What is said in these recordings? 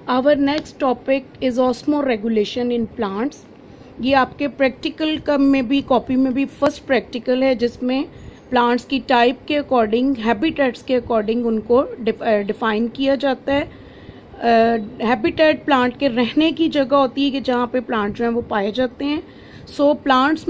Our next topic is osmoregulation in plants. ये आपके practical का में भी कॉपी में भी फर्स्ट प्रैक्टिकल है, जिसमें प्लांट्स की टाइप के अकॉर्डिंग, हैबिटेट्स के अकॉर्डिंग उनको डिफाइन किया जाता है। हैबिटेट प्लांट के रहने की जगह होती है कि जहाँ पे प्लांट जो हैं वो पाए जाते हैं। सो प्लांट्स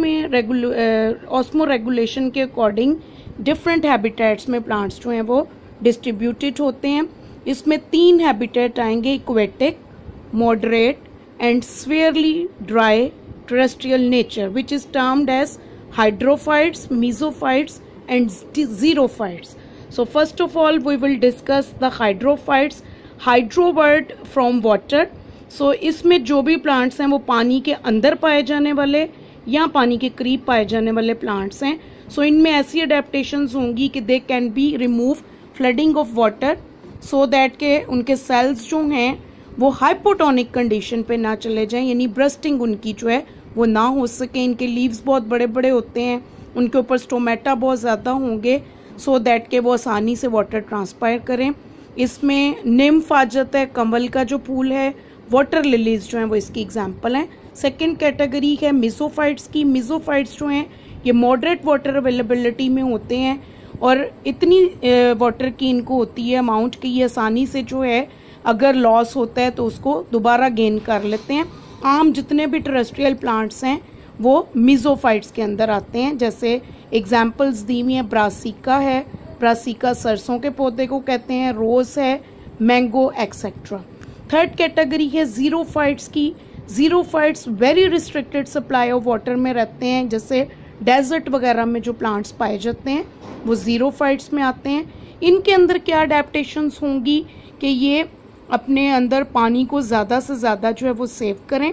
में ऑस्मो रेगुलेशन के अकॉर्डिंग डिफरेंट हैबिटेट्स में प्लांट्स जो हैं वो डिस्ट्रीब्यूटेड होते हैं। इसमें 3 हैबिटेट आएंगे: aquatic, moderate and severely dry terrestrial nature, which is termed as hydrophytes, mesophytes and xerophytes. So first of all we will discuss the hydrophytes. Hydro word from water. So इसमें जो भी plants हैं वो पानी के अंदर पाए जाने वाले या पानी के करीब पाए जाने वाले प्लांट्स हैं। सो इनमें ऐसी अडेप्टेशंस होंगी कि they can be remove flooding of water so that के उनके सेल्स जो हैं वो हाइपोटोनिक कंडीशन पे ना चले जाएं, यानी ब्रस्टिंग उनकी जो है वो ना हो सके। इनके लीव्स बहुत बड़े बड़े होते हैं, उनके ऊपर स्टोमेटा बहुत ज़्यादा होंगे सो दैट के वो आसानी से वाटर ट्रांसपायर करें। इसमें निम्फ आ जाता है, कमल का जो फूल है, वाटर लिलीज जो हैं वो इसकी एग्जाम्पल हैं। सेकेंड कैटेगरी है मिसोफाइट्स की। मिसोफाइट्स जो हैं ये मॉडरेट वाटर अवेलेबिलिटी में होते हैं और इतनी वाटर की इनको होती है अमाउंट कि ये आसानी से जो है अगर लॉस होता है तो उसको दोबारा गेन कर लेते हैं। आम जितने भी टेरेस्ट्रियल प्लांट्स हैं वो मिसोफाइट्स के अंदर आते हैं। जैसे एग्जाम्पल्स दी हुई हैं, ब्रासिका है, ब्रासिका सरसों के पौधे को कहते हैं, रोज है, मैंगो एक्सेट्रा। थर्ड कैटेगरी है जीरोफाइट्स की। Xerophytes very restricted supply of water में रहते हैं, जैसे डेजर्ट वगैरह में जो प्लांट्स पाए जाते हैं वो जीरोफाइट्स में आते हैं। इनके अंदर क्या अडेप्टेशंस होंगी कि ये अपने अंदर पानी को ज़्यादा से ज़्यादा जो है वो सेव करें।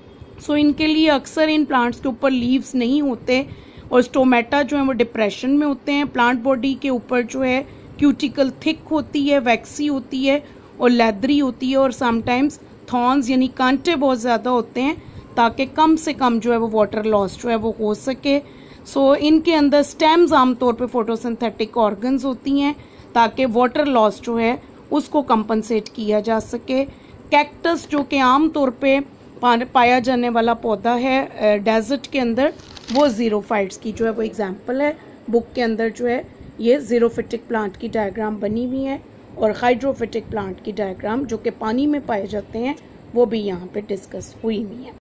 सो इनके लिए अक्सर इन प्लांट्स के ऊपर लीव्स नहीं होते और स्टोमेटा जो है वो डिप्रेशन में होते हैं। प्लांट बॉडी के ऊपर जो है क्यूटिकल थिक होती है, वैक्सी होती है और लेदरी होती है, और समटाइम्स थॉर्न्स यानी कांटे बहुत ज़्यादा होते हैं ताकि कम से कम जो है वो वाटर लॉस जो है वो हो सके। सो इनके अंदर स्टेम्स आमतौर पे फोटोसिंथेटिक ऑर्गन्स होती हैं ताकि वाटर लॉस जो है उसको कंपनसेट किया जा सके। कैक्टस जो कि आम तौर पे पाया जाने वाला पौधा है डेजर्ट के अंदर, वो जीरोफाइट्स की जो है वो एग्जाम्पल है। बुक के अंदर जो है ये जीरोफिटिक प्लांट की डायग्राम बनी हुई है और हाइड्रोफिटिक प्लांट की डायग्राम जो कि पानी में पाए जाते हैं वो भी यहाँ पे डिस्कस हुई हुई है।